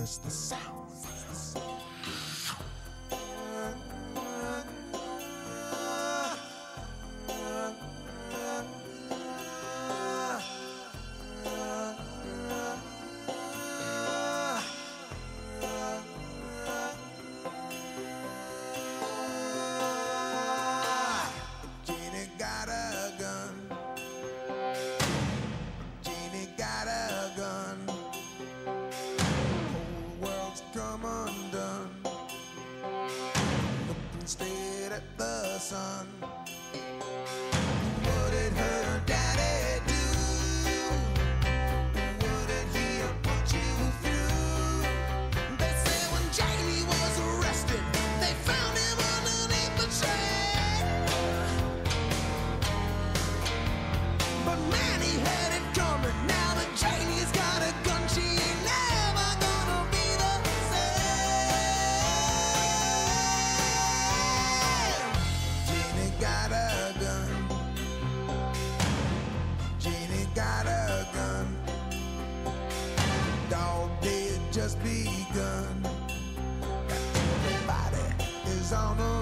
It's the sound. Jeannie got a gun. Jeannie got a gun. Whole world's come undone. Looking straight at the sun. What did her daddy do? What did he put you through? They say when Jamie was arrested, they found him underneath the train. But man, he had it coming. Now that Janie's got a gun, she ain't never gonna be the same. Jeannie got a gun. Jeannie got a gun. Dog day had just begun. Everybody is on the